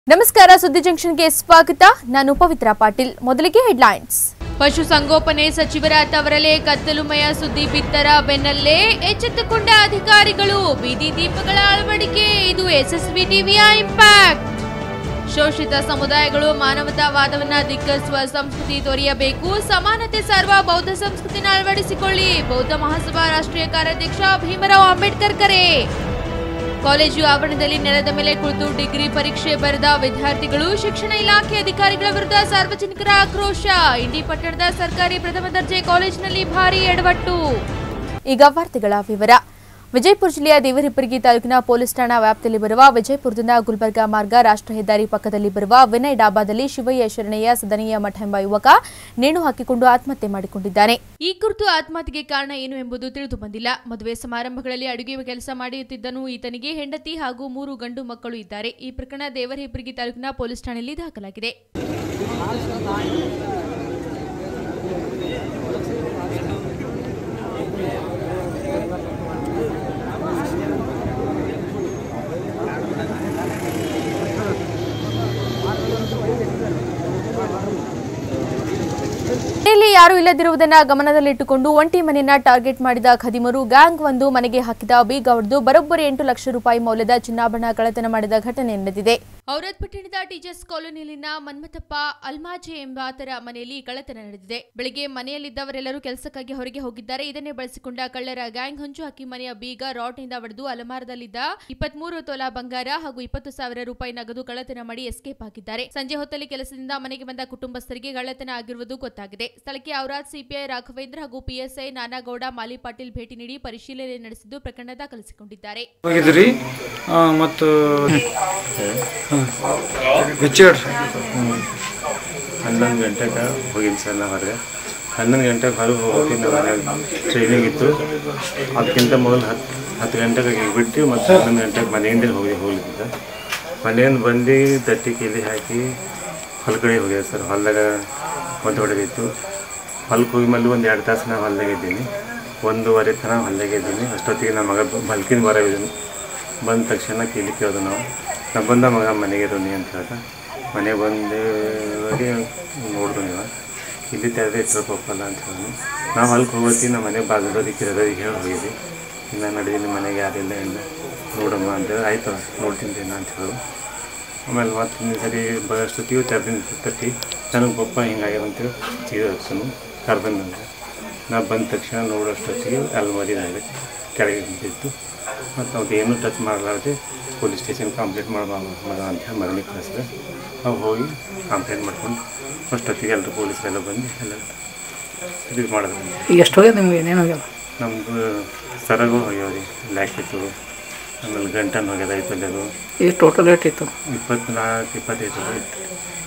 ನಮಸ್ಕಾರ ಸುದ್ದಿ ಜಂಕ್ಷನ್ಗೆ ಸ್ವಾಗತ. ನಾನು ಪವಿತ್ರ ಪಾಟೀಲ್. ಮೊದಲಿಗೆ ಹೆಡ್ಲೈನ್ಸ್. ಪಶುಸಂಗೋಪನೆ ಸಚಿವರ ತವರಲೆ ಕತ್ತಲುಮಯ ಸುದ್ದಿ ಬಿತ್ತರ ಬೆನ್ನಲ್ಲೇ ಎಚ್ಚೆತ್ತುಕೊಂಡ ಅಧಿಕಾರಿಗಳು. ಬೀದಿ ದೀಪಗಳ ಅಳವಡಿಕೆ, ಇದು ಎಸ್ಎಸ್ವಿ ಟಿವಿಯ ಇಂಪ್ಯಾಕ್ಟ್. ಶೋಷಿತ ಸಮುದಾಯಗಳು ಮಾನವತಾವಾದವನ್ನ ಧಿಕ್ಕರಿಸುವ ಸಂಸ್ಕೃತಿ ತೊರೆಯಬೇಕು. ಸಮಾನತೆ ಸಾರುವ ಬೌದ್ಧ ಸಂಸ್ಕೃತಿನ ಅಳವಡಿಸಿಕೊಳ್ಳಿ. ಬೌದ್ಧ ಮಹಾಸಭಾ ರಾಷ್ಟ್ರೀಯ ಕಾರ್ಯಾಧ್ಯಕ್ಷ ಭೀಮರಾವ್ ಅಂಬೇಡ್ಕರ್ ಕರೆ. ಕಾಲೇಜು ಆವರಣದಲ್ಲಿ ನೆಲದ ಮೇಲೆ ಕುಳಿತು ಡಿಗ್ರಿ ಪರೀಕ್ಷೆ ಬರೆದ ವಿದ್ಯಾರ್ಥಿಗಳು. ಶಿಕ್ಷಣ ಇಲಾಖೆ ಅಧಿಕಾರಿಗಳ ವಿರುದ್ಧ ಸಾರ್ವಜನಿಕರ ಆಕ್ರೋಶ. ಇಂಡಿ ಪಟ್ಟಣದ ಸರ್ಕಾರಿ ಪ್ರಥಮ ದರ್ಜೆ ಕಾಲೇಜಿನಲ್ಲಿ ಭಾರೀ ಎಡವಟ್ಟು. ಈಗ ವಾರ್ತೆಗಳ ವಿವರ. ವಿಜಯಪುರ ಜಿಲ್ಲೆಯ ದೇವರಹಿಪ್ಪರಗಿ ತಾಲೂಕಿನ ಪೊಲೀಸ್ ಠಾಣಾ ವ್ಯಾಪ್ತಿಯಲ್ಲಿ ಬರುವ ವಿಜಯಪುರದಿಂದ ಗುಲ್ಬರ್ಗಾ ಮಾರ್ಗ ರಾಷ್ಟ್ರ ಹೆದ್ದಾರಿ ಪಕ್ಕದಲ್ಲಿ ಬರುವ ವಿನಯ್ ಡಾಬಾದಲ್ಲಿ ಶಿವಯ್ಯ ಶರಣಯ್ಯ ಸದನೀಯ ಮಠ ಎಂಬ ಯುವಕ ನೇಣು ಹಾಕಿಕೊಂಡು ಆತ್ಮಹತ್ಯೆ ಮಾಡಿಕೊಂಡಿದ್ದಾನೆ. ಈ ಕುರಿತು ಆತ್ಮಹತ್ಯೆಗೆ ಕಾರಣ ಏನು ಎಂಬುದು ತಿಳಿದು ಬಂದಿಲ್ಲ. ಮದುವೆ ಸಮಾರಂಭಗಳಲ್ಲಿ ಅಡುಗೆ ಕೆಲಸ ಮಾಡುತ್ತಿದ್ದನು. ಈತನಿಗೆ ಹೆಂಡತಿ ಹಾಗೂ 3 ಗಂಡು ಮಕ್ಕಳು ಇದ್ದಾರೆ. ಈ ಪ್ರಕರಣ ದೇವರಹಿಪ್ಪರಗಿ ತಾಲೂಕಿನ ಪೊಲೀಸ್ ಠಾಣೆಯಲ್ಲಿ ದಾಖಲಾಗಿದೆ. ಮನೆಯಲ್ಲಿ ಯಾರೂ ಇಲ್ಲದಿರುವುದನ್ನು ಗಮನದಲ್ಲಿಟ್ಟುಕೊಂಡು ಒಂಟಿ ಮನೆಯನ್ನ ಟಾರ್ಗೆಟ್ ಮಾಡಿದ ಖದೀಮರು ಗ್ಯಾಂಗ್ ಒಂದು ಮನೆಗೆ ಹಾಕಿದ ಬೀಗ ಹೊಡೆದು ಬರೋಬ್ಬರಿ 8 ಲಕ್ಷ ರೂಪಾಯಿ ಮೌಲ್ಯದ ಚಿನ್ನಾಭರಣ ಕಳ್ಳತನ ಮಾಡಿದ ಘಟನೆ ನಡೆದಿದೆ. ಔರಾದ್ ಪಟ್ಟಣದ ಟೀಚರ್ಸ್ ಕಾಲೋನಿಯಲ್ಲಿನ ಮನ್ಮಥಪ್ಪ ಅಲ್ಮಾಜೆ ಎಂಬಾತರ ಮನೆಯಲ್ಲಿ ಕಳ್ಳತನ ನಡೆದಿದೆ. ಬೆಳಗ್ಗೆ ಮನೆಯಲ್ಲಿದ್ದವರೆಲ್ಲರೂ ಕೆಲಸಕ್ಕಾಗಿ ಹೊರಗೆ ಹೋಗಿದ್ದಾರೆ. ಇದನ್ನೇ ಬಳಸಿಕೊಂಡ ಕಳ್ಳರ ಗ್ಯಾಂಗ್ ಹೊಂಚು ಹಾಕಿ ಮನೆಯ ಬೀಗ ರಾಡ್ನಿಂದ ಹೊಡೆದು ಅಲಮಾರದಲ್ಲಿದ್ದ 23 ತೊಲಾ ಬಂಗಾರ ಹಾಗೂ 20,000 ರೂಪಾಯಿ ನಗದು ಕಳ್ಳತನ ಮಾಡಿ ಎಸ್ಕೇಪ್ ಆಗಿದ್ದಾರೆ. ಸಂಜೆ ಹೊತ್ತಲ್ಲಿ ಕೆಲಸದಿಂದ ಮನೆಗೆ ಬಂದ ಕುಟುಂಬಸ್ಥರಿಗೆ ಕಳ್ಳತನ ಆಗಿರುವುದು ಗೊತ್ತಾಗಿದೆ. ಸ್ಥಳಕ್ಕೆ ಔರಾದ್ ಸಿಪಿಐ ರಾಘವೇಂದ್ರ ಹಾಗೂ ಪಿಎಸ್ಐ ನಾನಾಗೌಡ ಮಾಲಿ ಪಾಟೀಲ್ ಭೇಟಿ ನೀಡಿ ಪರಿಶೀಲನೆ ನಡೆಸಿದ್ದು ಪ್ರಕರಣ ದಾಖಲಿಸಿಕೊಂಡಿದ್ದಾರೆ. ಮತ್ತು ರಿಚರ್ಡ್ 11 ಗಂಟೆಗೆ ಹೋಗಿನಿ ಸರ್. ನಾವು ಹೊರಗೆ 11 ಗಂಟೆಗೆ ಹೊರಗೆ ಹೋಗಿ ನಮ್ಮ ಮನೆಯಾಗ ಟ್ರೈನಿಂಗ್ ಇತ್ತು. ಅದಕ್ಕಿಂತ ಮೊದಲು 10 ಗಂಟೆಗೆ ಬಿಟ್ಟು ಮತ್ತು 11 ಗಂಟೆಗೆ ಮನೆಯಿಂದ ಹೋಗ್ಲಿದ್ದ. ಮನೆಯಿಂದ ಬಂದು ತಟ್ಟಿ ಕೀಲಿ ಹಾಕಿ ಹೊಲ ಕಡೆ ಹೋಗಿದೆ ಸರ್. ಹೊಲದಾಗ ಒಂದು ಹೊಡೆದಿತ್ತು. ಹೊಲಕ್ಕೆ ಹೋಗಿ ಮೇಲೆ ಒಂದು 2 ತಾಸು ನಾನು ಹೊಲದಾಗ ಇದ್ದೀನಿ. 1:30 ತನಕ ಹೊಲದಾಗ ಇದ್ದೀನಿ. ಅಷ್ಟೊತ್ತಿಗೆ ನಮ್ಮ ಮಗ ಬಲ್ಕಿನ ಬರೋದಿದ್ದೀನಿ. ಬಂದ ತಕ್ಷಣ ಕೀಲಿ ಕೇಳಿದೆ ನಾವು ಬಂದ ಮಗ ಮನೆಗೆ ಇರೋನಿ ಅಂತ ಹೇಳ್ದ. ಮನೆಗೆ ಬಂದು ನೋಡಿದ್ರು ನೀವು ಇಲ್ಲಿ ತೆರೆದೇ ಇಟ್ರಪ್ಪಲ್ಲ ಅಂತ ಹೇಳಿ ನಾವು ಹೊಲಕ್ಕೆ ಹೋಗೋತಿ ನಮ್ಮ ಮನೆಗೆ ಬಾಜುದೋದಿಕ್ಕೆ ಇರೋದಕ್ಕೆ ಹೇಳಿ ಹೋಗಿದ್ವಿ. ಇನ್ನು ನಡೆದಿಲ್ಲ ಮನೆಗೆ ಯಾರಿಲ್ಲ ಇಲ್ಲ ನೋಡಮ್ಮ ಅಂತೇಳಿ ಆಯಿತು ನೋಡ್ತೀನಿ ಅಂತ ಹೇಳೋದು. ಆಮೇಲೆ ಮತ್ತೆ ಸರಿ ಬರೋಷ್ಟೊತ್ತಿಗೆ ತೆರೆದಿನ ತಟ್ಟಿ ನನಗೆ ಪಪ್ಪ ಹಿಂಗಾಗ್ಯದ ಅಂತೇಳಿ ಇದು ಹಚ್ಚನು ಕರ್ದಂಗೆ. ನಾ ಬಂದ ತಕ್ಷಣ ನೋಡೋಷ್ಟೊತ್ತಿಗೆ ಅಲ್ಮಾರಿನಾಗ ಕೆಳಗೆ ಬಿದ್ದಿತ್ತು. ಮತ್ತು ಅವ್ರು ಏನೂ ಟಚ್ ಮಾಡಲಾರ್ದೆ ಪೊಲೀಸ್ ಸ್ಟೇಷನ್ ಕಂಪ್ಲೇಂಟ್ ಮಾಡೋಣ ಅಂತ ಹೇಳಿ ಮಗನಿಗೆ ಕಳಿಸಿದೆ. ನಾವು ಹೋಗಿ ಕಂಪ್ಲೇಂಟ್ ಮಾಡ್ಕೊಂಡು ಅಷ್ಟೊತ್ತಿಗೆ ಎಲ್ಲರೂ ಪೊಲೀಸರೆಲ್ಲ ಬಂದು ಎಲ್ಲ ಇದು ಮಾಡಿದ್ರು. ಈಗ ಎಷ್ಟು ಹೋಗ್ಯದ ನಿಮ್ಗೆ? ಏನೇನು ಹೋಗ್ಯದ? ನಮ್ಮದು ಸರಗು ಹೋಗ್ಯಾವ ರೀ, ಲ್ಯಾಕ್ ಇತ್ತು. ಆಮೇಲೆ ಗಂಟನ್ನು ಹೋಗ್ಯದ ಐತಲ್ಲದು. ಈಗ ಟೋಟಲ್ ರೇಟ್ ಇತ್ತು 24-25 ಇತ್ತು.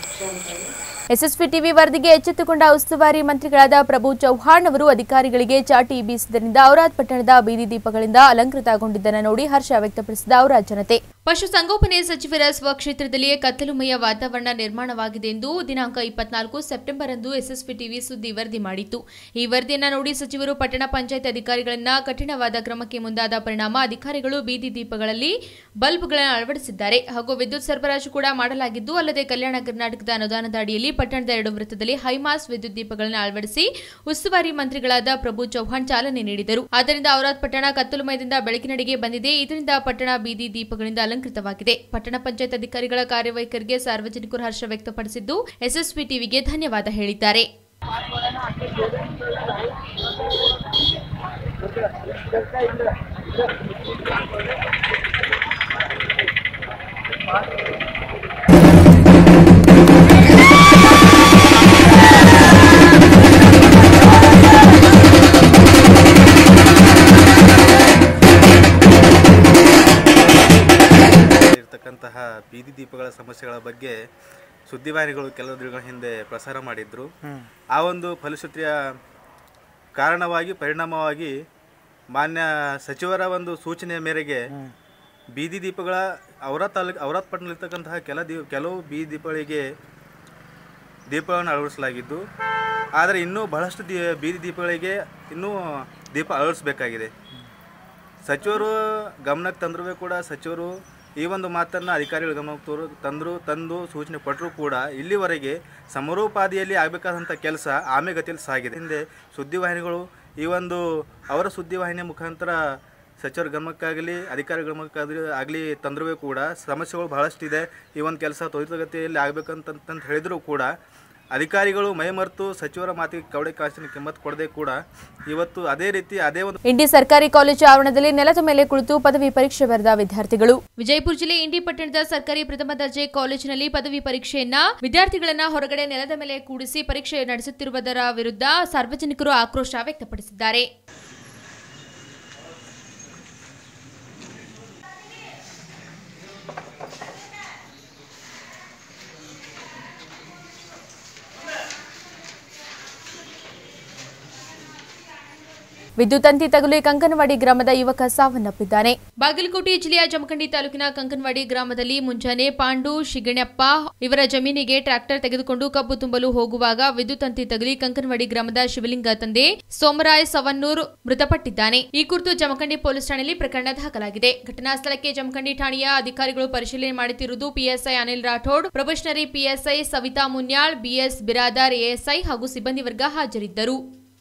ಎಸ್ಎಸ್ವಿ ಟಿವಿ ವರದಿಗೆ ಎಚ್ಚೆತ್ತುಕೊಂಡ ಉಸ್ತುವಾರಿ ಮಂತ್ರಿಗಳಾದ ಪ್ರಭು ಚೌಹಾಣ್ ಅವರು ಅಧಿಕಾರಿಗಳಿಗೆ ಚಾಟಿ ಬೀಸಿದ್ದರಿಂದ ಔರಾದ್ ಪಟ್ಟಣದ ಬೀದಿ ದೀಪಗಳಿಂದ ಅಲಂಕೃತಗೊಂಡಿದ್ದನ್ನು ನೋಡಿ ಹರ್ಷ ವ್ಯಕ್ತಪಡಿಸಿದ ಔರಾದ್ ಜನತೆ. ಪಶುಸಂಗೋಪನೆ ಸಚಿವರ ಸ್ವಕ್ಷೇತ್ರದಲ್ಲಿಯೇ ಕತ್ತಲುಮಯ ವಾತಾವರಣ ನಿರ್ಮಾಣವಾಗಿದೆ ಎಂದು ದಿನಾಂಕ 24 ಸೆಪ್ಟೆಂಬರ್ ಅಂದು ಎಸ್ಎಸ್ವಿ ಟಿವಿ ಸುದ್ದಿ ವರದಿ ಮಾಡಿತ್ತು. ಈ ವರದಿಯನ್ನು ನೋಡಿ ಸಚಿವರು ಪಟ್ಟಣ ಪಂಚಾಯತ್ ಅಧಿಕಾರಿಗಳನ್ನ ಕಠಿಣವಾದ ಕ್ರಮಕ್ಕೆ ಮುಂದಾದ ಪರಿಣಾಮ ಅಧಿಕಾರಿಗಳು ಬೀದಿ ದೀಪಗಳಲ್ಲಿ ಬಲ್ಬ್ಗಳನ್ನು ಅಳವಡಿಸಿದ್ದಾರೆ ಹಾಗೂ ವಿದ್ಯುತ್ ಸರಬರಾಜು ಕೂಡ ಮಾಡಲಾಗಿದ್ದು, ಅಲ್ಲದೆ ಕಲ್ಯಾಣ ಕರ್ನಾಟಕದ ಅನುದಾನದ ಅಡಿಯಲ್ಲಿ ಪಟ್ಟಣದ 2 ವೃತ್ತದಲ್ಲಿ ಹೈಮಾಸ್ ವಿದ್ಯುತ್ ದೀಪಗಳನ್ನು ಅಳವಡಿಸಿ ಉಸ್ತುವಾರಿ ಮಂತ್ರಿಗಳಾದ ಪ್ರಭು ಚೌಹಾಣ್ ಚಾಲನೆ ನೀಡಿದರು. ಆದ್ದರಿಂದ ಔರಾದ್ ಪಟ್ಟಣ ಕತ್ತಲುಮಯದಿಂದ ಬೆಳಕಿನಡೆಗೆ ಬಂದಿದೆ. ಇದರಿಂದ ಪಟ್ಟಣ ಬೀದಿ ದೀಪಗಳಿಂದ ಅಲಂಕೃತವಾಗಿದೆ. ಪಟ್ಟಣ ಪಂಚಾಯತ್ ಅಧಿಕಾರಿಗಳ ಕಾರ್ಯವೈಖರಿಗೆ ಸಾರ್ವಜನಿಕರು ಹರ್ಷ ವ್ಯಕ್ತಪಡಿಸಿದ್ದು ಎಸ್ಎಸ್ವಿ ಟಿವಿಗೆ ಧನ್ಯವಾದ ಹೇಳಿದ್ದಾರೆ. ಬೀದಿ ದೀಪಗಳ ಸಮಸ್ಯೆಗಳ ಬಗ್ಗೆ ಸುದ್ದಿವಾಹಿನಿಗಳು ಕೆಲವು ದಿನಗಳ ಹಿಂದೆ ಪ್ರಸಾರ ಮಾಡಿದ್ರು. ಆ ಒಂದು ಫಲಶ್ರುತಿಯ ಕಾರಣವಾಗಿ ಪರಿಣಾಮವಾಗಿ ಮಾನ್ಯ ಸಚಿವರ ಒಂದು ಸೂಚನೆಯ ಮೇರೆಗೆ ಬೀದಿ ದೀಪಗಳ ಔರಾದ್ ಪಟ್ಟಣದಲ್ಲಿರ್ತಕ್ಕಂತಹ ಕೆಲವು ಬೀದಿ ದೀಪಗಳಿಗೆ ದೀಪಗಳನ್ನು ಅಳವಡಿಸಲಾಗಿದ್ದು, ಆದರೆ ಇನ್ನೂ ಬಹಳಷ್ಟು ಬೀದಿ ದೀಪಗಳಿಗೆ ಇನ್ನೂ ದೀಪ ಅಳವಡಿಸಬೇಕಾಗಿದೆ. ಸಚಿವರು ಗಮನಕ್ಕೆ ತಂದರೂ ಕೂಡ ಸಚಿವರು ಈ ಒಂದು ಮಾತನ್ನು ಅಧಿಕಾರಿಗಳ ಗಮನಕ್ಕೆ ತಂದು ಸೂಚನೆ ಕೊಟ್ಟರೂ ಕೂಡ ಇಲ್ಲಿವರೆಗೆ ಸಮರೋಪಾದಿಯಲ್ಲಿ ಆಗಬೇಕಾದಂಥ ಕೆಲಸ ಆಮೆಗತಿಯಲ್ಲಿ ಸಾಗಿದೆ. ಹಿಂದೆ ಸುದ್ದಿವಾಹಿನಿಗಳು ಈ ಒಂದು ಅವರ ಸುದ್ದಿವಾಹಿನಿಯ ಮುಖಾಂತರ ಸಚಿವರ ಗಮನಕ್ಕಾಗಲಿ ಅಧಿಕಾರಿಗಳ ಗಮನಕ್ಕಾಗಲಿ ತಂದರೂ ಕೂಡ ಸಮಸ್ಯೆಗಳು ಬಹಳಷ್ಟಿದೆ. ಈ ಒಂದು ಕೆಲಸ ತ್ವರಿತಗತಿಯಲ್ಲಿ ಆಗಬೇಕಂತ ಹೇಳಿದರೂ ಕೂಡ ಅಧಿಕಾರಿಗಳು ಮೈಮರೆತು ಸಚಿವರ ಮಾತಿಗೆ ಕವಡೆ ಕಾಸಿನ ಕಿಮ್ಮತ್ತು ಕೊಡದೆ ಕೂಡ ಇವತ್ತು ಅದೇ ಒಂದು ಇಂಡಿ ಸರ್ಕಾರಿ ಕಾಲೇಜು ಆವರಣದಲ್ಲಿ ನೆಲದ ಮೇಲೆ ಕುಳಿತು ಪದವಿ ಪರೀಕ್ಷೆ ಬರೆದ ವಿದ್ಯಾರ್ಥಿಗಳು. ವಿಜಯಪುರ ಜಿಲ್ಲೆ ಇಂಡಿ ಪಟ್ಟಣದ ಸರ್ಕಾರಿ ಪ್ರಥಮ ದರ್ಜೆ ಕಾಲೇಜಿನಲ್ಲಿ ಪದವಿ ಪರೀಕ್ಷೆಯನ್ನ ವಿದ್ಯಾರ್ಥಿಗಳನ್ನ ಹೊರಗಡೆ ನೆಲದ ಮೇಲೆ ಕೂಡಿಸಿ ಪರೀಕ್ಷೆ ನಡೆಸುತ್ತಿರುವುದರ ವಿರುದ್ಧ ಸಾರ್ವಜನಿಕರು ಆಕ್ರೋಶ ವ್ಯಕ್ತಪಡಿಸಿದ್ದಾರೆ. ವಿದ್ಯುತ್ ತಂತಿ ತಗುಲಿ ಕಂಕನವಾಡಿ ಗ್ರಾಮದ ಯುವಕ ಸಾವನ್ನಪ್ಪಿದ್ದಾನೆ. ಬಾಗಲಕೋಟೆ ಜಿಲ್ಲೆಯ ಜಮಖಂಡಿ ತಾಲೂಕಿನ ಕಂಕನವಾಡಿ ಗ್ರಾಮದಲ್ಲಿ ಮುಂಜಾನೆ ಪಾಂಡು ಶಿಗಣಪ್ಪ ಇವರ ಜಮೀನಿಗೆ ಟ್ರ್ಯಾಕ್ಟರ್ ತೆಗೆದುಕೊಂಡು ಕಬ್ಬು ತುಂಬಲು ಹೋಗುವಾಗ ವಿದ್ಯುತ್ ತಂತಿ ತಗುಲಿ ಕಂಕನವಾಡಿ ಗ್ರಾಮದ ಶಿವಲಿಂಗ ತಂದೆ ಸೋಮರಾಯ್ ಸವನ್ನೂರ್ ಮೃತಪಟ್ಟಿದ್ದಾನೆ. ಈ ಕುರಿತು ಜಮಖಂಡಿ ಪೊಲೀಸ್ ಠಾಣೆಯಲ್ಲಿ ಪ್ರಕರಣ ದಾಖಲಾಗಿದೆ. ಘಟನಾ ಸ್ಥಳಕ್ಕೆ ಜಮಖಂಡಿ ಠಾಣೆಯ ಅಧಿಕಾರಿಗಳು ಪರಿಶೀಲನೆ ಮಾಡುತ್ತಿರುವುದು PSI Anil Rathod, probationary PSI Savita Munyal, BS Biradar, ASI ಹಾಗೂ ಸಿಬ್ಬಂದಿ ವರ್ಗ ಹಾಜರಿದ್ದರು.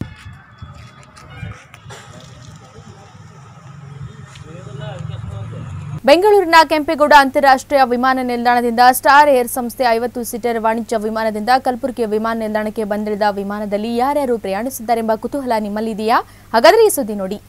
ಬೆಂಗಳೂರಿನ ಕೆಂಪೇಗೌಡ ಅಂತಾರಾಷ್ಟ್ರೀಯ ವಿಮಾನ ನಿಲ್ದಾಣದಿಂದ ಸ್ಟಾರ್ ಏರ್ ಸಂಸ್ಥೆ 50 ಸೀಟರ್ ವಾಣಿಜ್ಯ ವಿಮಾನದಿಂದ ಕಲಬುರಗಿ ವಿಮಾನ ನಿಲ್ದಾಣಕ್ಕೆ ಬಂದಿಳಿದ ವಿಮಾನದಲ್ಲಿ ಯಾರ್ಯಾರು ಪ್ರಯಾಣಿಸಿದ್ದಾರೆಂಬ ಕುತೂಹಲ ನಿಮ್ಮಲ್ಲಿದೆಯಾ? ಹಾಗಾದರೆ ಈ ಸುದ್ದಿ ನೋಡಿ.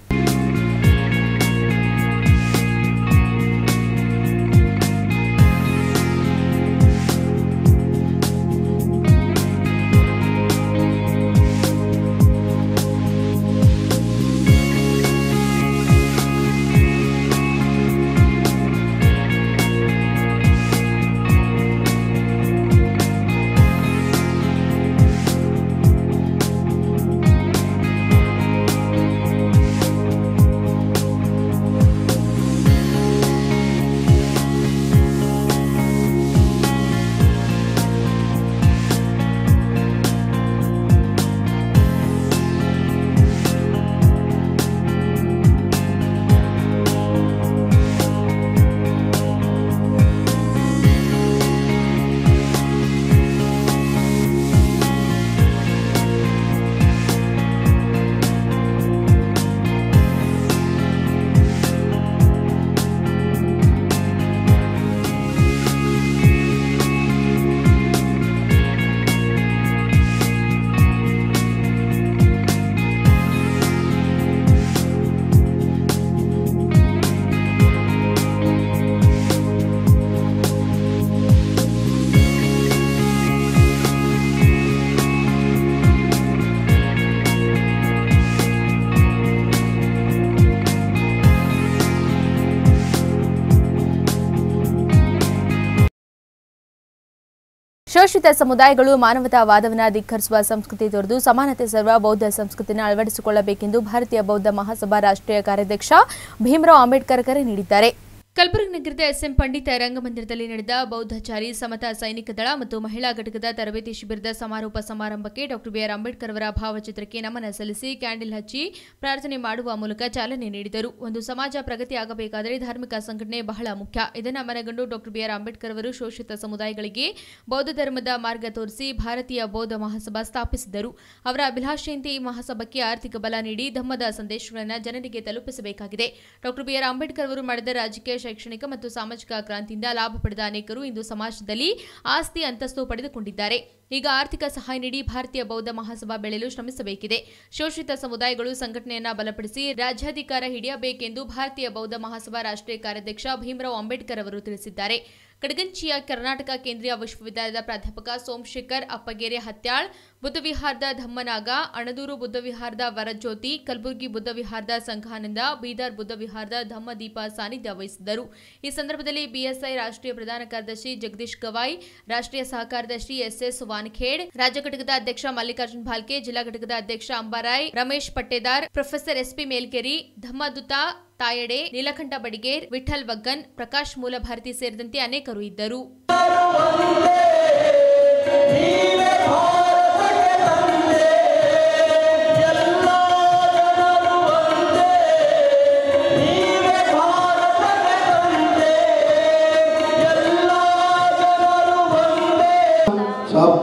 ಶೋಷಿತ ಸಮುದಾಯಗಳು ಮಾನವತಾವಾದವನ್ನು ಧಿಕ್ಕರಿಸುವ ಸಂಸ್ಕೃತಿ ತೊರೆದು ಸಮಾನತೆ ಸರ್ವ ಬೌದ್ಧ ಸಂಸ್ಕೃತಿಯನ್ನು ಅಳವಡಿಸಿಕೊಳ್ಳಬೇಕೆಂದು ಭಾರತೀಯ ಬೌದ್ಧ ಮಹಾಸಭಾ ರಾಷ್ಟ್ರೀಯ ಕಾರ್ಯಾಧ್ಯಕ್ಷ ಭೀಮರಾವ್ ಅಂಬೇಡ್ಕರ್ ಕರೆ ನೀಡಿದ್ದಾರೆ. ಕಲಬುರಗಿ ನಗರದ ಎಸ್ಎಂ ಪಂಡಿತ ರಂಗಮಂದಿರದಲ್ಲಿ ನಡೆದ ಬೌದ್ಧಚಾರಿ ಸಮತಾ ಸೈನಿಕ ದಳ ಮತ್ತು ಮಹಿಳಾ ಘಟಕದ ತರಬೇತಿ ಶಿಬಿರದ ಸಮಾರೋಪ ಸಮಾರಂಭಕ್ಕೆ ಡಾ ಬಿಆರ್ ಅಂಬೇಡ್ಕರ್ ಅವರ ಭಾವಚಿತ್ರಕ್ಕೆ ನಮನ ಸಲ್ಲಿಸಿ ಕ್ಯಾಂಡಲ್ ಹಚ್ಚಿ ಪ್ರಾರ್ಥನೆ ಮಾಡುವ ಮೂಲಕ ಚಾಲನೆ ನೀಡಿದರು. ಒಂದು ಸಮಾಜ ಪ್ರಗತಿಯಾಗಬೇಕಾದರೆ ಧಾರ್ಮಿಕ ಸಂಘಟನೆ ಬಹಳ ಮುಖ್ಯ. ಇದನ್ನು ಮನಗಂಡು ಡಾ ಬಿಆರ್ ಅಂಬೇಡ್ಕರ್ ಅವರು ಶೋಷಿತ ಸಮುದಾಯಗಳಿಗೆ ಬೌದ್ಧ ಧರ್ಮದ ಮಾರ್ಗ ತೋರಿಸಿ ಭಾರತೀಯ ಬೌದ್ಧ ಮಹಾಸಭಾ ಸ್ಥಾಪಿಸಿದರು. ಅವರ ಅಭಿಲಾಷೆಯಂತೆ ಈ ಮಹಾಸಭಾಕ್ಕೆ ಆರ್ಥಿಕ ಬಲ ನೀಡಿ ಧಮ್ಮದ ಸಂದೇಶಗಳನ್ನು ಜನರಿಗೆ ತಲುಪಿಸಬೇಕಾಗಿದೆ. ಡಾ ಬಿಆರ್ ಅಂಬೇಡ್ಕರ್ ಅವರು ಮಾಡಿದ ರಾಜಕೀಯ, ಶೈಕ್ಷಣಿಕ ಮತ್ತು ಸಾಮಾಜಿಕ ಕ್ರಾಂತಿಯಿಂದ ಲಾಭ ಪಡೆದ ಅನೇಕರು ಇಂದು ಸಮಾಜದಲ್ಲಿ ಆಸ್ತಿ ಅಂತಸ್ತು ಪಡೆದುಕೊಂಡಿದ್ದಾರೆ. ಈಗ ಆರ್ಥಿಕ ಸಹಾಯ ನೀಡಿ ಭಾರತೀಯ ಬೌದ್ಧ ಮಹಾಸಭಾ ಬೆಳೆಯಲು ಶ್ರಮಿಸಬೇಕಿದೆ. ಶೋಷಿತ ಸಮುದಾಯಗಳು ಸಂಘಟನೆಯನ್ನು ಬಲಪಡಿಸಿ ರಾಜ್ಯಾಧಿಕಾರ ಹಿಡಿಯಬೇಕೆಂದು ಭಾರತೀಯ ಬೌದ್ಧ ಮಹಾಸಭಾ ರಾಷ್ಟ್ರೀಯ ಕಾರ್ಯಾಧ್ಯಕ್ಷ ಭೀಮರಾವ್ ಅಂಬೇಡ್ಕರ್ ಅವರು ತಿಳಿಸಿದ್ದಾರೆ. ಕಡಗಂಚಿಯ ಕರ್ನಾಟಕ ಕೇಂದ್ರೀಯ ವಿಶ್ವವಿದ್ಯಾಲಯದ ಪ್ರಾಧ್ಯಾಪಕ ಸೋಮಶೇಖರ್ ಅಪ್ಪಗೆರೆ ಹತ್ಯಾಳ್, ಬುದ್ಧವಿಹಾರದ ಧಮ್ಮನಾಗ, ಅಣದೂರು ಬುದ್ಧವಿಹಾರದ ವರಜ್ಯೋತಿ, ಕಲಬುರಗಿ ಬುದ್ಧವಿಹಾರದ ಸಂಘಾನಂದ, ಬೀದರ್ ಬುದ್ಧವಿಹಾರದ ಧಮ್ಮದೀಪ ಸಾನ್ನಿಧ್ಯ ವಹಿಸಿದ್ದರು. ಈ ಸಂದರ್ಭದಲ್ಲಿ ಬಿಎಸ್ಐ ರಾಷ್ಟ್ರೀಯ ಪ್ರಧಾನ ಕಾರ್ಯದರ್ಶಿ ಜಗದೀಶ್ ಗವಾಯ್, ರಾಷ್ಟ್ರೀಯ ಸಹ ಕಾರ್ಯದರ್ಶಿ ಎಸ್ಎಸ್ ವಾನಖೇಡ್, ರಾಜ್ಯ ಘಟಕದ ಅಧ್ಯಕ್ಷ ಮಲ್ಲಿಕಾರ್ಜುನ್ ಭಾಲ್ಕೆ, ಜಿಲ್ಲಾ ಘಟಕದ ಅಧ್ಯಕ್ಷ ಅಂಬಾರಾಯ್, ರಮೇಶ್ ಪಟ್ಟೇದಾರ್, ಪ್ರೊಫೆಸರ್ ಎಸ್ಪಿ ಮೇಲ್ಕೆರಿ, ಧಮ್ಮದುತ ತಾಯಡೆ, ನೀಲಕಂಠ ಬಡಿಗೇರ್, ವಿಠಲ್ ವಗ್ಗನ್, ಪ್ರಕಾಶ್ ಮೂಲಭಾರತಿ ಸೇರಿದಂತೆ ಅನೇಕರು ಇದ್ದರು.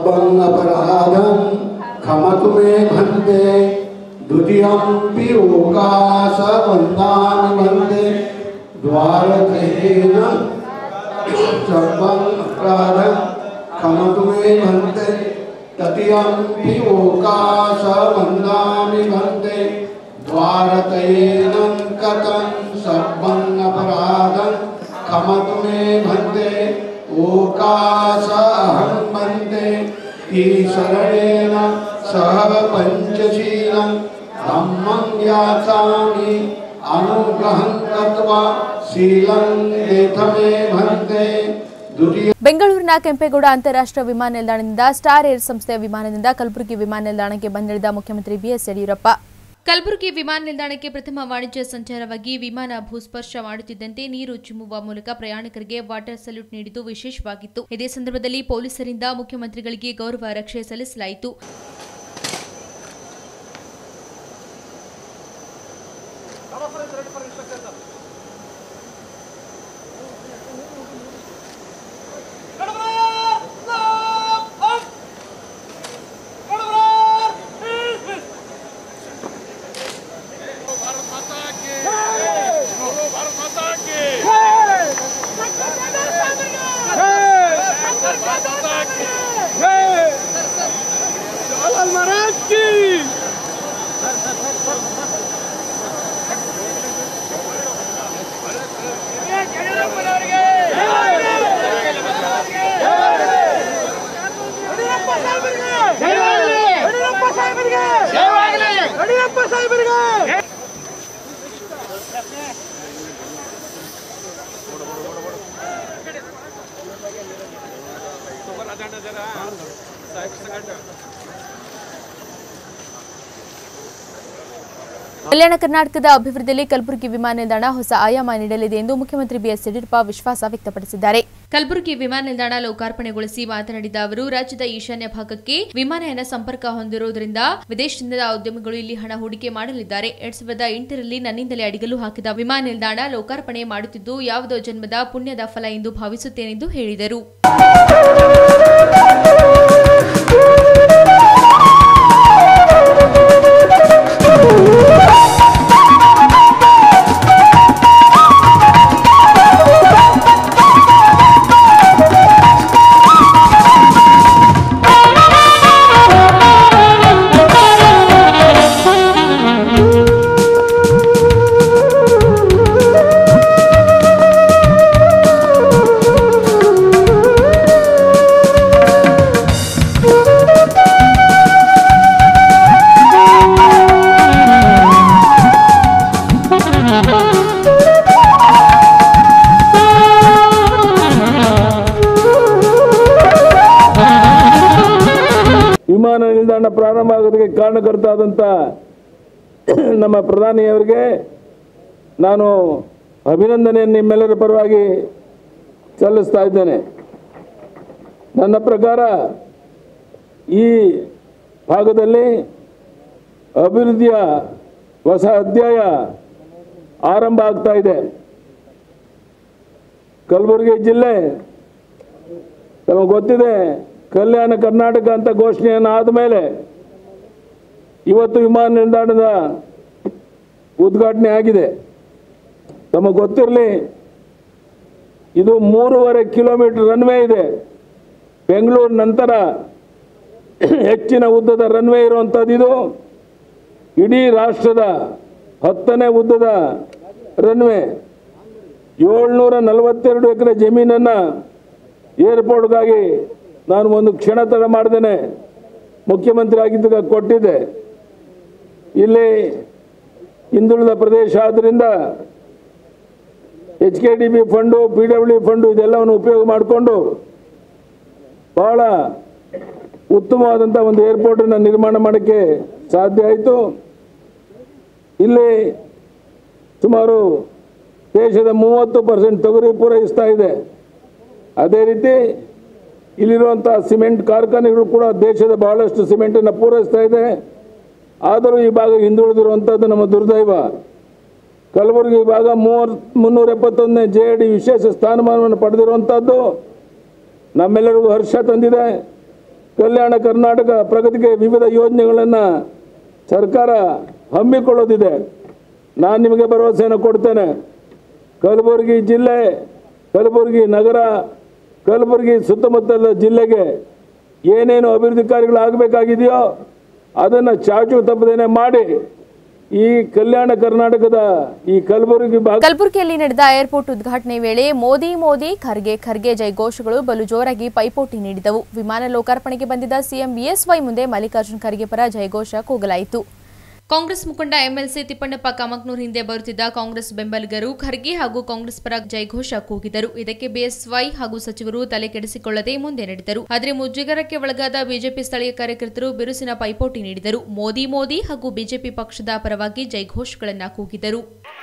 सब्बं अपराधं क्षमतु मे भन्ते द्वितीयंपि ओकाश वन्दामि वन्दे द्वारकेन सब्बं अपराधं क्षमतु मे भन्ते तृतीयंपि ओकाश वन्दामि वन्दे द्वारकेन कतं सब्बं अपराधं क्षमतु मे भन्ते ओकाश अहं वन्दे ईशरणेन सह पंचशीलं धम्मं याचामि अनुग्रहं कृत्वा शीलं एतमे भन्ते ಬೆಂಗಳೂರಿನ ಕೆಂಪೇಗೌಡ ಅಂತಾರಾಷ್ಟ್ರೀಯ ವಿಮಾನ ನಿಲ್ದಾಣದಿಂದ ಸ್ಟಾರ್ ಏರ್ ಸಂಸ್ಥೆಯ ವಿಮಾನದಿಂದ ಕಲಬುರಗಿ ವಿಮಾನ ನಿಲ್ದಾಣಕ್ಕೆ ಬಂದಿಳಿದ ಮುಖ್ಯಮಂತ್ರಿ ಬಿಎಸ್ ಯಡಿಯೂರಪ್ಪ ಕಲಬುರಗಿ ವಿಮಾನ ನಿಲ್ದಾಣಕ್ಕೆ ಪ್ರಥಮ ವಾಣಿಜ್ಯ ಸಂಚಾರವಾಗಿ ವಿಮಾನ ಭೂಸ್ಪರ್ಶ ಮಾಡುತ್ತಿದ್ದಂತೆ ನೀರು ಚಿಮ್ಮುವ ಮೂಲಕ ಪ್ರಯಾಣಿಕರಿಗೆ ವಾಟರ್ ಸಲ್ಯೂಟ್ ನೀಡಿದ್ದು ವಿಶೇಷವಾಗಿತ್ತು. ಇದೇ ಸಂದರ್ಭದಲ್ಲಿ ಪೊಲೀಸರಿಂದ ಮುಖ್ಯಮಂತ್ರಿಗಳಿಗೆ ಗೌರವ ರಕ್ಷೆ ಸಲ್ಲಿಸಲಾಯಿತು. ಕಲ್ಯಾಣ ಕರ್ನಾಟಕದ ಅಭಿವೃದ್ಧಿಯಲ್ಲಿ ಕಲಬುರಗಿ ವಿಮಾನ ನಿಲ್ದಾಣ ಹೊಸ ಆಯಾಮ ನೀಡಲಿದೆ ಎಂದು ಮುಖ್ಯಮಂತ್ರಿ ಬಿಎಸ್ ಯಡಿಯೂರಪ್ಪ ವಿಶ್ವಾಸ ವ್ಯಕ್ತಪಡಿಸಿದ್ದಾರೆ. ಕಲಬುರಗಿ ವಿಮಾನ ನಿಲ್ದಾಣ ಲೋಕಾರ್ಪಣೆಗೊಳಿಸಿ ಮಾತನಾಡಿದ ಅವರು, ರಾಜ್ಯದ ಈಶಾನ್ಯ ಭಾಗಕ್ಕೆ ವಿಮಾನಯಾನ ಸಂಪರ್ಕ ಹೊಂದಿರುವುದರಿಂದ ವಿದೇಶದಿಂದ ಉದ್ಯಮಿಗಳು ಇಲ್ಲಿ ಹಣ ಹೂಡಿಕೆ ಮಾಡಲಿದ್ದಾರೆ. 2008ರಲ್ಲಿ ನನ್ನಿಂದಲೇ ಅಡಿಗಲು ಹಾಕಿದ ವಿಮಾನ ನಿಲ್ದಾಣ ಲೋಕಾರ್ಪಣೆ ಮಾಡುತ್ತಿದ್ದು ಯಾವುದೋ ಜನ್ಮದ ಪುಣ್ಯದ ಫಲ ಎಂದು ಭಾವಿಸುತ್ತೇನೆಂದು ಹೇಳಿದರು. ವಿಮಾನ ನಿಲ್ದಾಣ ಪ್ರಾರಂಭ ಆಗೋದಕ್ಕೆ ಕಾರಣಕರ್ತಾದಂಥ ನಮ್ಮ ಪ್ರಧಾನಿಯವರಿಗೆ ನಾನು ಅಭಿನಂದನೆಯನ್ನು ನಿಮ್ಮೆಲ್ಲರ ಪರವಾಗಿ ಸಲ್ಲಿಸ್ತಾ ಇದ್ದೇನೆ. ನನ್ನ ಪ್ರಕಾರ ಈ ಭಾಗದಲ್ಲಿ ಅಭಿವೃದ್ಧಿಯ ಹೊಸ ಅಧ್ಯಾಯ ಆರಂಭ ಆಗ್ತಾ ಇದೆ. ಕಲಬುರಗಿ ಜಿಲ್ಲೆ ತಮಗೆ ಗೊತ್ತಿದೆ, ಕಲ್ಯಾಣ ಕರ್ನಾಟಕ ಅಂತ ಘೋಷಣೆಯನ್ನು ಆದಮೇಲೆ ಇವತ್ತು ವಿಮಾನ ನಿಲ್ದಾಣದ ಉದ್ಘಾಟನೆ ಆಗಿದೆ. ತಮಗೆ ಗೊತ್ತಿರಲಿ, ಇದು 3.5 ಕಿಲೋಮೀಟರ್ ರನ್ವೇ ಇದೆ. ಬೆಂಗಳೂರು ನಂತರ ಹೆಚ್ಚಿನ ಉದ್ದದ ರನ್ವೇ ಇರುವಂಥದ್ದು ಇದು. ಇಡೀ ರಾಷ್ಟ್ರದ 10ನೇ ಉದ್ದದ ರನ್ವೇ. 742 ಎಕರೆ ಜಮೀನನ್ನು ಏರ್ಪೋರ್ಟ್ಗಾಗಿ ನಾನು ಒಂದು ಕ್ಷಣ ತಡ ಮಾಡ್ದೇನೆ ಮುಖ್ಯಮಂತ್ರಿ ಆಗಿದ್ದಾಗ ಕೊಟ್ಟಿದ್ದೆ. ಇಲ್ಲಿ ಹಿಂದುಳಿದ ಪ್ರದೇಶ ಆದ್ದರಿಂದ HKDB ಫಂಡು, PWD ಫಂಡು ಇದೆಲ್ಲವನ್ನು ಉಪಯೋಗ ಮಾಡಿಕೊಂಡು ಬಹಳ ಉತ್ತಮವಾದಂಥ ಒಂದು ಏರ್ಪೋರ್ಟನ್ನು ನಿರ್ಮಾಣ ಮಾಡೋಕ್ಕೆ ಸಾಧ್ಯ ಆಯಿತು. ಇಲ್ಲಿ ಸುಮಾರು ದೇಶದ 30% ತೊಗರಿ ಪೂರೈಸ್ತಾ ಇದೆ. ಅದೇ ರೀತಿ ಇಲ್ಲಿರುವಂಥ ಸಿಮೆಂಟ್ ಕಾರ್ಖಾನೆಗಳು ಕೂಡ ದೇಶದ ಬಹಳಷ್ಟು ಸಿಮೆಂಟನ್ನು ಪೂರೈಸ್ತಾ ಇದೆ. ಆದರೂ ಈ ಭಾಗ ಹಿಂದುಳಿದಿರುವಂಥದ್ದು ನಮ್ಮ ದುರ್ದೈವ. ಕಲಬುರಗಿ ಭಾಗ 371ನೇ JID ವಿಶೇಷ ಸ್ಥಾನಮಾನವನ್ನು ಪಡೆದಿರುವಂಥದ್ದು ನಮ್ಮೆಲ್ಲರಿಗೂ ಹರ್ಷ ತಂದಿದೆ. ಕಲ್ಯಾಣ ಕರ್ನಾಟಕ ಪ್ರಗತಿಗೆ ವಿವಿಧ ಯೋಜನೆಗಳನ್ನು ಸರ್ಕಾರ ಹಮ್ಮಿಕೊಳ್ಳೋದಿದೆ. ನಾನು ನಿಮಗೆ ಭರವಸೆಯನ್ನು ಕೊಡ್ತೇನೆ. ಕಲಬುರಗಿ ಜಿಲ್ಲೆ, ಕಲಬುರಗಿ ನಗರ, ಕಲಬುರಗಿ ಸುತ್ತಮುತ್ತಲ ಜಿಲ್ಲೆಗೆ ಏನೇನು ಅಭಿವೃದ್ಧಿ ಕಾರ್ಯಗಳಾಗಬೇಕಾಗಿದೆಯೋ ಅದನ್ನು ಚಾಚು ತಪ್ಪದೇನೆ ಮಾಡಿ ಈ ಕಲ್ಯಾಣ ಕರ್ನಾಟಕದ ಈ ಕಲಬುರಗಿಯಲ್ಲಿ ನಡೆದ ಏರ್ಪೋರ್ಟ್ ಉದ್ಘಾಟನೆ ವೇಳೆ ಮೋದಿ ಮೋದಿ ಖರ್ಗೆ ಖರ್ಗೆ ಜೈಘೋಷಗಳು ಬಲು ಜೋರಾಗಿ ಪೈಪೋಟಿ ನೀಡಿದವು. ವಿಮಾನ ಲೋಕಾರ್ಪಣೆಗೆ ಬಂದಿದ್ದ ಸಿಎಂ ಬಿಎಸ್ವೈ ಮುಂದೆ ಮಲ್ಲಿಕಾರ್ಜುನ್ ಖರ್ಗೆ ಪರ ಜೈಘೋಷ ಕೂಗಲಾಯಿತು. ಕಾಂಗ್ರೆಸ್ ಮುಖಂಡ ಎಂಎಲ್ಸಿ ತಿಪ್ಪಣ್ಣಪ್ಪ ಕಾಮಕ್ನೂರ್ ಹಿಂದೆ ಬರುತ್ತಿದ್ದ ಕಾಂಗ್ರೆಸ್ ಬೆಂಬಲಿಗರು ಖರ್ಗೆ ಹಾಗೂ ಕಾಂಗ್ರೆಸ್ ಪರ ಜೈಘೋಷ ಕೂಗಿದರು. ಇದಕ್ಕೆ ಬಿಎಸ್ವೈ ಹಾಗೂ ಸಚಿವರು ತಲೆ ಕೆಡಿಸಿಕೊಳ್ಳದೆ ಮುಂದೆ ನಡೆದರು. ಆದರೆ ಮುಜುಗರಕ್ಕೆ ಒಳಗಾದ ಬಿಜೆಪಿ ಸ್ಥಳೀಯ ಕಾರ್ಯಕರ್ತರು ಬಿರುಸಿನ ಪೈಪೋಟಿ ನೀಡಿದರು. ಮೋದಿ ಮೋದಿ ಹಾಗೂ ಬಿಜೆಪಿ ಪಕ್ಷದ ಪರವಾಗಿ ಜೈಘೋಷಗಳನ್ನು ಕೂಗಿದರು.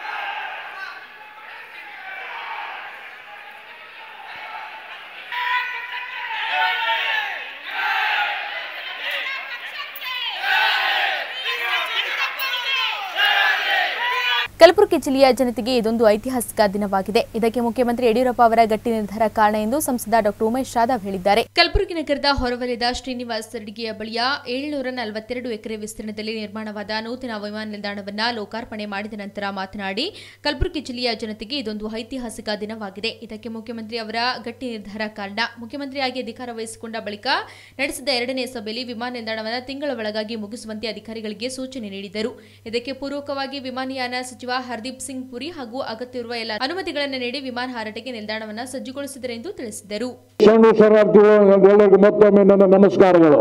ಕಲಬುರಗಿ ಜಿಲ್ಲೆಯ ಜನತೆಗೆ ಇದೊಂದು ಐತಿಹಾಸಿಕ ದಿನವಾಗಿದೆ. ಇದಕ್ಕೆ ಮುಖ್ಯಮಂತ್ರಿ ಯಡಿಯೂರಪ್ಪ ಅವರ ಗಟ್ಟಿ ನಿರ್ಧಾರ ಕಾರಣ ಎಂದು ಸಂಸದ ಡಾ ಉಮೇಶ್ ಜಾಧವ್ ಹೇಳಿದ್ದಾರೆ. ಕಲಬುರಗಿ ನಗರದ ಹೊರವಲಯದ ಶ್ರೀನಿವಾಸ ರೆಡ್ಡಿಯ ಬಳಿಯ 742 ಎಕರೆ ವಿಸ್ತೀರ್ಣದಲ್ಲಿ ನಿರ್ಮಾಣವಾದ ನೂತನ ವಿಮಾನ ನಿಲ್ದಾಣವನ್ನು ಲೋಕಾರ್ಪಣೆ ಮಾಡಿದ ನಂತರ ಮಾತನಾಡಿ, ಕಲಬುರಗಿ ಜಿಲ್ಲೆಯ ಜನತೆಗೆ ಇದೊಂದು ಐತಿಹಾಸಿಕ ದಿನವಾಗಿದೆ. ಇದಕ್ಕೆ ಮುಖ್ಯಮಂತ್ರಿ ಅವರ ಗಟ್ಟಿ ನಿರ್ಧಾರ ಕಾರಣ. ಮುಖ್ಯಮಂತ್ರಿಯಾಗಿ ಅಧಿಕಾರ ವಹಿಸಿಕೊಂಡ ಬಳಿಕ ನಡೆಸಿದ 2ನೇ ಸಭೆಯಲ್ಲಿ ವಿಮಾನ ನಿಲ್ದಾಣವನ್ನು ತಿಂಗಳ ಒಳಗಾಗಿ ಮುಗಿಸುವಂತೆ ಅಧಿಕಾರಿಗಳಿಗೆ ಸೂಚನೆ ನೀಡಿದರು. ಇದಕ್ಕೆ ಪೂರಕವಾಗಿ ವಿಮಾನಯಾನ ಸಚಿವ ಹರ್ದೀಪ್ ಸಿಂಗ್ ಪುರಿ ಹಾಗೂ ಅಗತ್ಯವಿರುವ ಎಲ್ಲ ಅನುಮತಿಗಳನ್ನು ನೀಡಿ ವಿಮಾನ ಹಾರಾಟಕ್ಕೆ ನಿಲ್ದಾಣವನ್ನು ಸಜ್ಜುಗೊಳಿಸಿದರು ಎಂದು ತಿಳಿಸಿದರು. ಶರಣಾರ್ಥಿಗಳಿಗೆಲ್ಲರಿಗೂ ಮತ್ತೊಮ್ಮೆ ನನ್ನ ನಮಸ್ಕಾರಗಳು.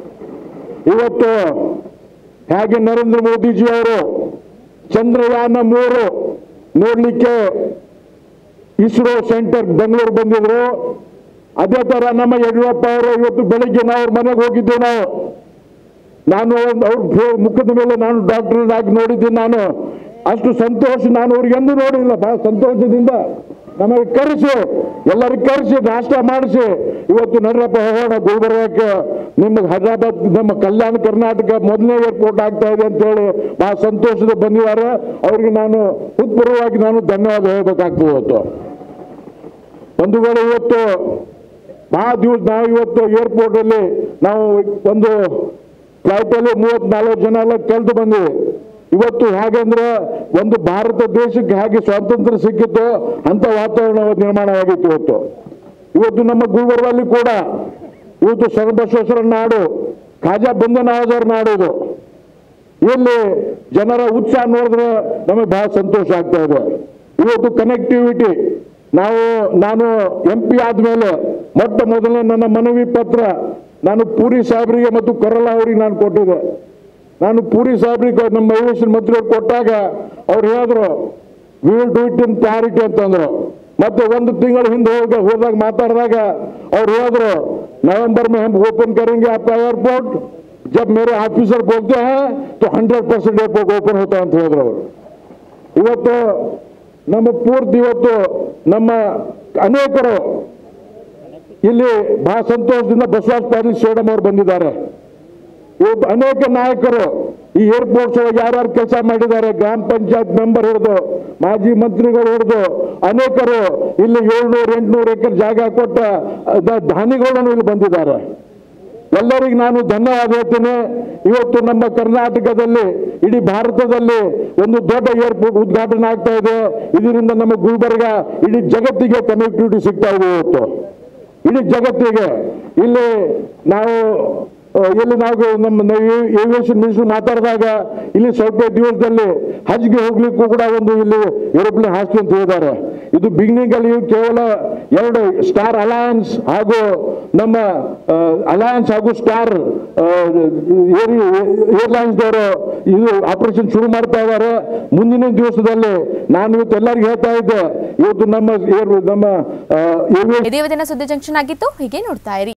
ಇವತ್ತು ಹೇಗೆ ನರೇಂದ್ರ ಮೋದಿಜಿ ಅವರು ಚಂದ್ರಯಾನ 3 ನೋಡ್ಲಿಕ್ಕೆ ಇಸ್ರೋ ಸೆಂಟರ್ ಬೆಂಗಳೂರು ಬಂದಿದ್ರು, ಅದೇ ತರ ನಮ್ಮ ಯಡಿಯೂರಪ್ಪ ಅವರು ಇವತ್ತು ಬೆಳಿಗ್ಗೆ ಅವ್ರ ಮನೆಗೆ ಹೋಗಿದ್ದು. ನಾನು ಅವ್ರ ಮುಖದ ಮೇಲೆ ನಾನು ಡಾಕ್ಟರ್ ಆಗಿ ನೋಡಿದ್ದೀನಿ. ನಾನು ಅಷ್ಟು ಸಂತೋಷ ನಾನು ಅವ್ರಿಗೆಂದು ನೋಡಿಲ್ಲ. ಬಹಳ ಸಂತೋಷದಿಂದ ನಮಗೆ ಕರೆಸಿ, ಎಲ್ಲರಿಗೂ ಕರೆಸಿ ನಾಷ್ಟ ಮಾಡಿಸಿ ಇವತ್ತು ನಡ್ರಪ್ಪ ಹೋಗೋಣ ಗುಲ್ಬರ್ಗಕ್ಕೆ, ನಿಮಗೆ ಹೈದರಾಬಾದ್ ನಮ್ಮ ಕಲ್ಯಾಣ ಕರ್ನಾಟಕ ಮೊದಲನೇ ಏರ್ಪೋರ್ಟ್ ಆಗ್ತಾ ಇದೆ ಅಂತೇಳಿ ಬಹಳ ಸಂತೋಷದ ಬಂದಿದ್ದಾರೆ. ಅವ್ರಿಗೆ ನಾನು ಹೃತ್ಪೂರ್ವವಾಗಿ ನಾನು ಧನ್ಯವಾದ ಹೇಳಬೇಕಾಗ್ತದೆ. ಇವತ್ತು ಬಂಧುಗಳು, ಇವತ್ತು ಬಹಳ ದಿವಸ ನಾವು ಇವತ್ತು ಏರ್ಪೋರ್ಟಲ್ಲಿ ನಾವು ಒಂದು ಫ್ಲೈಟಲ್ಲಿ 34 ಜನ ಎಲ್ಲ ಕಳೆದು ಬಂದಿವಿ. ಇವತ್ತು ಹೇಗೆಂದ್ರೆ ಒಂದು ಭಾರತ ದೇಶಕ್ಕೆ ಹೇಗೆ ಸ್ವಾತಂತ್ರ್ಯ ಸಿಕ್ಕಿತ್ತು ಅಂತ ವಾತಾವರಣ ನಿರ್ಮಾಣವಾಗಿತ್ತು. ಇವತ್ತು ನಮ್ಮ ಗುಲ್ಬರ್ಗದಲ್ಲಿ ಕೂಡ ಇವತ್ತು ಶರಣಬಸವೇಶ್ವರ ನಾಡು, ಖಾಜಾ ಬಂದನವಾಜರ ನಾಡು ಇದು. ಇಲ್ಲಿ ಜನರ ಉತ್ಸಾಹ ನೋಡಿದ್ರೆ ನಮಗೆ ಬಹಳ ಸಂತೋಷ ಆಗ್ತಾ ಇದೆ. ಇವತ್ತು ಕನೆಕ್ಟಿವಿಟಿ ನಾನು MP ಆದ್ಮೇಲೆ ಮೊಟ್ಟ ಮೊದಲನೇ ನನ್ನ ಮನವಿ ಪತ್ರ ನಾನು ಪೂರಿ ಸಾಹೇಬರಿಗೆ ಮತ್ತು ಕೊರಲ ಅವರಿಗೆ ನಾನು ಕೊಟ್ಟಿದ್ದೆ. ನಾನು ಪೂರಿ ಸಾಹೇಬ್ರಿಗೆ ನಮ್ಮ ಏವಿಯೇಷನ್ ಮಂತ್ರಿಯವ್ರು ಕೊಟ್ಟಾಗ ಅವ್ರು ಹೇಳಿದ್ರು we will do it in parity ಅಂತಂದ್ರು. ಮತ್ತೆ ಒಂದು ತಿಂಗಳ ಹಿಂದೆ ಹೋದಾಗ ಮಾತಾಡಿದಾಗ ಅವ್ರು ಹೇಳಿದ್ರು नवंबर में हम ओपन करेंगे आपका एयरपोर्ट, जब मेरे ऑफिसर बोलते हैं तो 100% एयरपोर्ट ओपन होता ಅಂತ ಹೇಳಿದ್ರು ಅವರು. ಇವತ್ತು ನಮ್ಮ ಪೂರ್ತಿ ಇವತ್ತು ನಮ್ಮ ಅನೇಕರು ಇಲ್ಲಿ ಬಹಳ ಸಂತೋಷದಿಂದ ಬಸವರಾಜ ಪಾಟೀಲ್ ಸೇಡಂ ಅವರು ಬಂದಿದ್ದಾರೆ. ಇವತ್ತು ಅನೇಕ ನಾಯಕರು ಈ ಏರ್ಪೋರ್ಟ್ಸ್ ಒಳಗೆ ಯಾರ್ಯಾರು ಕೆಲಸ ಮಾಡಿದ್ದಾರೆ, ಗ್ರಾಮ ಪಂಚಾಯತ್ ಮೆಂಬರ್ ಹಿಡಿದು ಮಾಜಿ ಮಂತ್ರಿಗಳು ಹಿಡಿದು ಅನೇಕರು ಇಲ್ಲಿ 700-800 ಎಕರೆ ಜಾಗ ಕೊಟ್ಟ ದಾನಿಗಳು ಇಲ್ಲಿ ಬಂದಿದ್ದಾರೆ. ಎಲ್ಲರಿಗೂ ನಾನು ಧನ್ಯವಾದ ಹೇಳ್ತೀನಿ. ಇವತ್ತು ನಮ್ಮ ಕರ್ನಾಟಕದಲ್ಲಿ ಇಡೀ ಭಾರತದಲ್ಲಿ ಒಂದು ದೊಡ್ಡ ಏರ್ಪೋರ್ಟ್ ಉದ್ಘಾಟನೆ ಆಗ್ತಾ ಇದೆ. ಇದರಿಂದ ನಮ್ಮ ಗುಲ್ಬರ್ಗ ಇಡೀ ಜಗತ್ತಿಗೆ ಕನೆಕ್ಟಿವಿಟಿ ಸಿಗ್ತಾ ಇದೆ. ಇವತ್ತು ಇಡೀ ಜಗತ್ತಿಗೆ ಇಲ್ಲಿ ನಾವು ನಮ್ಮ ಏವಿಯೇಷನ್ ಮಿನಿಸ್ಟರ್ ಮಾತಾಡಿದಾಗ ಇಲ್ಲಿ ಸ್ವಲ್ಪ ದಿವಸದಲ್ಲಿ ಹಜ್ಗೆ ಹೋಗ್ಲಿಕ್ಕೂ ಕೂಡ ಒಂದು ಇಲ್ಲಿ ಏರೋಪ್ಲೇನ್ ಹಾಸ್ತಿ ಅಂತ ಹೇಳಿದ್ದಾರೆ. ಇದು ಬಿಗಿನಿಂಗ್ ಅಲ್ಲಿ ಕೇವಲ 2 ಸ್ಟಾರ್ ಅಲಯನ್ಸ್ ಹಾಗೂ ನಮ್ಮ ಅಲಯನ್ಸ್ ಹಾಗೂ ಸ್ಟಾರ್ ಏರ್ಲೈನ್ಸ್ ದವರು ಇದು ಆಪರೇಷನ್ ಶುರು ಮಾಡ್ತಾ ಇದ್ದಾರೆ. ಮುಂದಿನ ದಿವಸದಲ್ಲಿ ನಾನು ಇವತ್ತು ಎಲ್ಲರಿಗೂ ಹೇಳ್ತಾ ಇದ್ದೆ, ಇವತ್ತು ನಮ್ಮ ಇದೇ ದಿನ ಸುದ್ದಿ ಜಂಕ್ಷನ್ ಆಗಿತ್ತು. ಹೀಗೆ ನೋಡ್ತಾ ಇರಿ.